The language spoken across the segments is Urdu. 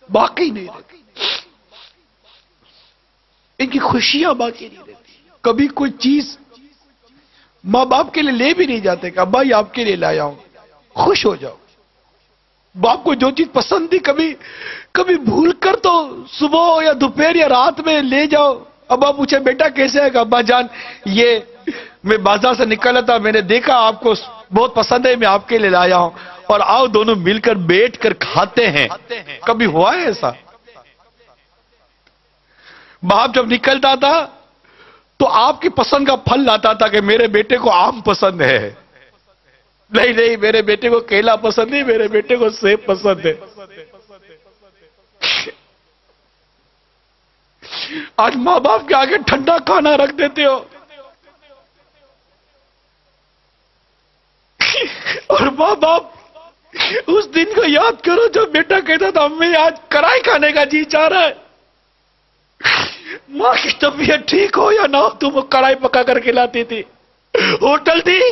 باقی نہیں رہتی، ان کی خوشیاں باقی نہیں رہتی۔ کبھی کوئی چیز ماں باپ کے لیے لے بھی نہیں جاتے کہ ابا یہ آپ کے لیے لایا ہوں، خوش ہو جاؤ۔ باپ کو جو چیز پسند تھی کبھی بھول کر تو صبح یا دوپہر یا رات میں لے جاؤ، ابا پوچھے بیٹا کیسے ہے کہ ابا جان یہ میں بازار سے نکلا تھا، میں نے دیکھا آپ کو بہت پسند ہے، میں آپ کے لیے لایا ہوں، اور آؤ دونوں مل کر بیٹھ کر کھاتے ہیں۔ کبھی ہوا ہے ایسا؟ باپ جب نکلتا تھا تو آپ کی پسند کا پھل لاتا تھا کہ میرے بیٹے کو آم پسند ہے، نہیں میرے بیٹے کو کیلا پسند نہیں، میرے بیٹے کو سیب پسند ہے۔ آج ماں باپ کے آگے ٹھنڈا کھانا رکھ دیتے ہو، اور ماں باپ اس دن کو یاد کرو جب بیٹا کہتا تھا امی آج کڑھائی کھانے کا جی چاہ رہا ہے۔ ماں کی طبیعت ٹھیک ہو یا نہ ہو تم وہ کڑھائی پکا کر کھلاتی تھی، ہوٹل تھی،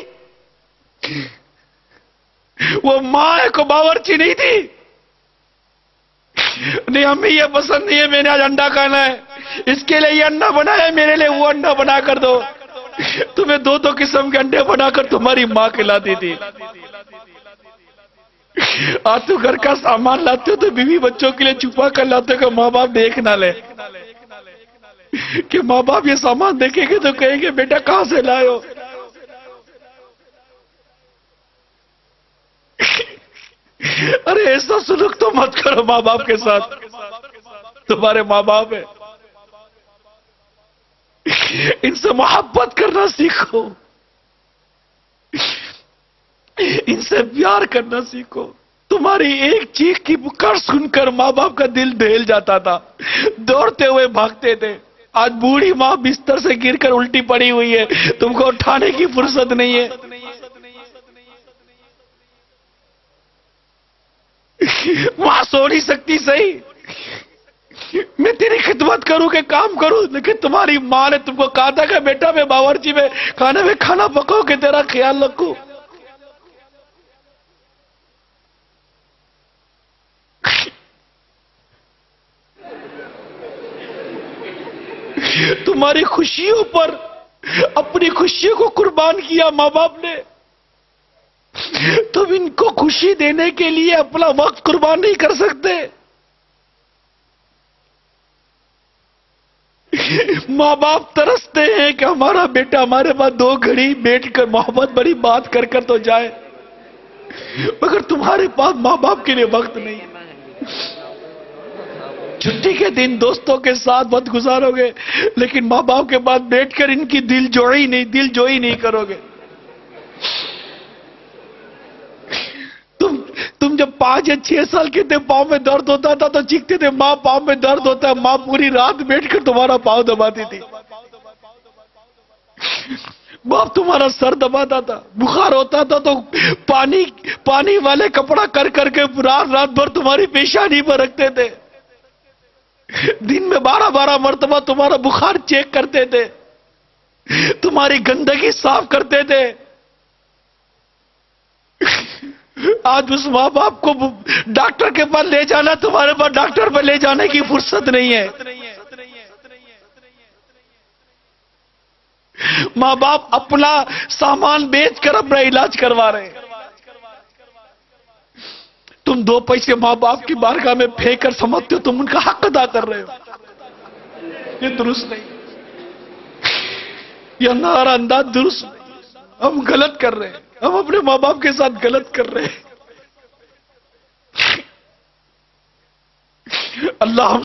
وہ ماں کو باورچی نہیں تھی۔ نہیں امی یہ پسند نہیں ہے، میں نے آج انڈا کھانا ہے، اس کے لیے یہ انڈا بنایا ہے، میرے لیے وہ انڈا بنا کر دو۔ تمہیں دو قسم کے انڈے بنا کر تمہاری ماں کھلاتی تھی۔ آج تو گھر کا سامان لاتے ہو تو بیوی بچوں کے لیے چھپا کر لاتے ہو کہ ماں باپ دیکھ نہ لے، کہ ماں باپ یہ سامان دیکھیں گے تو کہیں گے بیٹا کہاں سے لائے ہو۔ ارے ایسا سلوک تو مت کرو ماں باپ کے ساتھ، تمہارے ماں باپ ہیں، ان سے محبت کرنا سیکھو، ان سے پیار کرنا سیکھو۔ تمہاری ایک چیخ کی پکار سن کر ماں باپ کا دل دہل جاتا تھا، دوڑتے ہوئے بھاگتے تھے۔ آج بوڑھی ماں بستر سے گر کر الٹی پڑی ہوئی ہے، تم کو اٹھانے کی فرصت نہیں ہے۔ ماں سو نہیں سکتی صحیح، میں تیری خدمت کروں کہ کام کروں، لیکن تمہاری ماں نے تم کو کہا تھا کہ بیٹا میں باورچی میں کھانا پکاؤ کہ تیرا خیال رکھوں۔ تمہاری خوشیوں پر اپنی خوشیوں کو قربان کیا ماں باپ نے، تم ان کو خوشی دینے کے لیے اپنا وقت قربان نہیں کر سکتے۔ ماں باپ ترستے ہیں کہ ہمارا بیٹا ہمارے پاس 2 گھڑی بیٹھ کر محبت بڑی بات کر کر تو جائے، مگر تمہارے پاس ماں باپ کے لیے وقت نہیں۔ چھٹی کے دن دوستوں کے ساتھ وقت گزارو گے، لیکن ماں باپ کے پاس بیٹھ کر ان کی دل جوئی نہیں کرو گے۔ تم جب 5 یا 6 سال کے تھے، پاؤں میں درد ہوتا تھا تو چیختے تھے ماں پاؤں میں درد ہوتا ہے، ماں پوری رات بیٹھ کر تمہارا پاؤں دباتی تھی۔ باپ تمہارا سر دباتا تھا، بخار ہوتا تھا تو پانی والے کپڑا کر کے رات بھر تمہاری پیشانی پر رکھتے تھے، دن میں 12 مرتبہ تمہارا بخار چیک کرتے تھے، تمہاری گندگی صاف کرتے تھے۔ آج اس ماں باپ کو ڈاکٹر کے پاس لے جانا، تمہارے پاس ڈاکٹر پر لے جانے کی فرصت نہیں ہے۔ ماں باپ اپنا سامان بیچ کر اپنا علاج کروا رہے ہیں، تم 2 پیسے ماں باپ کی بارگاہ میں پھینک کر سمجھتے ہو تم ان کا حق ادا کر رہے ہو، یہ درست نہیں، یہ ہمارا انداز درست نہیں، ہم غلط کر رہے ہیں، ہم اپنے ماں باپ کے ساتھ غلط کر رہے ہیں۔ اللہ